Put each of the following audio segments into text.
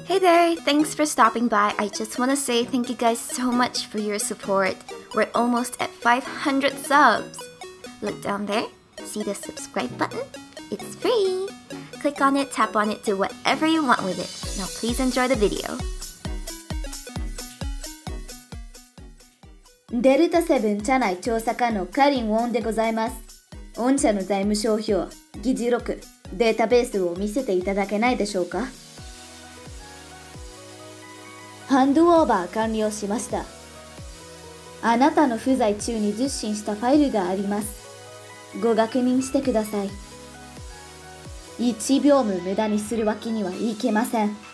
Hey there, thanks for stopping by. I just want to say thank you guys so much for your support. We're almost at 500 subs. Look down there, see the subscribe button? It's free. Click on it, tap on it, do whatever you want with it. Now please enjoy the video. デルタ7社内調査課のカリン・ウォンでございます。御社の財務諸表、議事録、データベースを見せていただけないでしょうか。ハンドオーバー完了しました。あなたの不在中に受信したファイルがあります。ご確認してください。1秒も無駄にするわけにはいけません。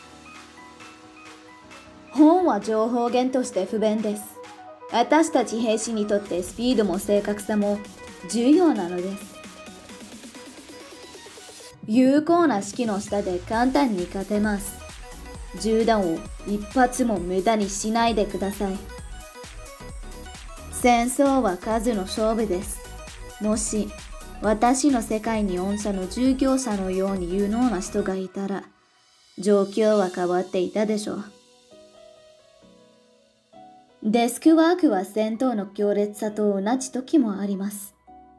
本は情報源として不便です。私たち兵士にとってスピードも正確さも重要なのです。有効な指揮の下で簡単に勝てます。銃弾を一発も無駄にしないでください。戦争は数の勝負です。もし私の世界に御社の従業者のように有能な人がいたら、状況は変わっていたでしょう。デスクワークは戦闘の強烈さと同じ時もあります。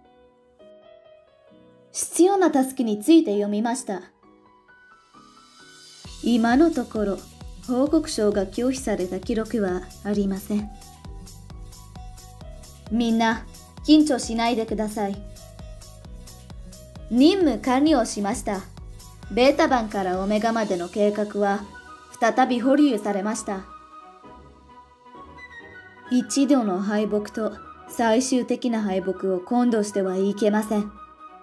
必要なタスクについて読みました。今のところ、報告書が拒否された記録はありません。みんな、緊張しないでください。任務完了しました。ベータ版からオメガまでの計画は再び保留されました。一度の敗北と最終的な敗北を混同してはいけません。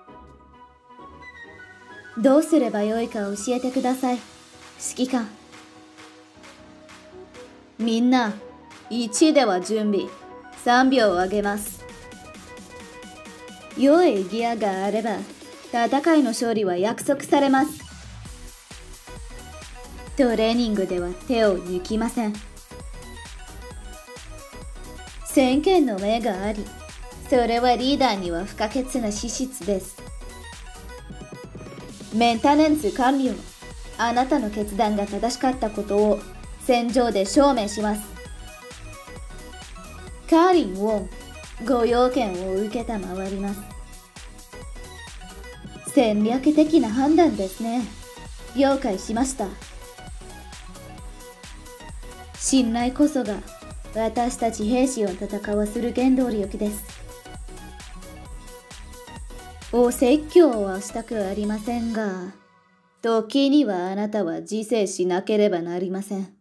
どうすればよいか教えてください、指揮官。みんな、1では準備、3秒をあげます。良いギアがあれば、戦いの勝利は約束されます。トレーニングでは手を抜きません。先見の目があり、それはリーダーには不可欠な資質です。メンテナンス完了。あなたの決断が正しかったことを戦場で証明します。カーリン・ウォン、ご用件を受けたまわります。戦略的な判断ですね。了解しました。信頼こそが私たち兵士を戦わせる原動力です。お説教はしたくありませんが、時にはあなたは自制しなければなりません。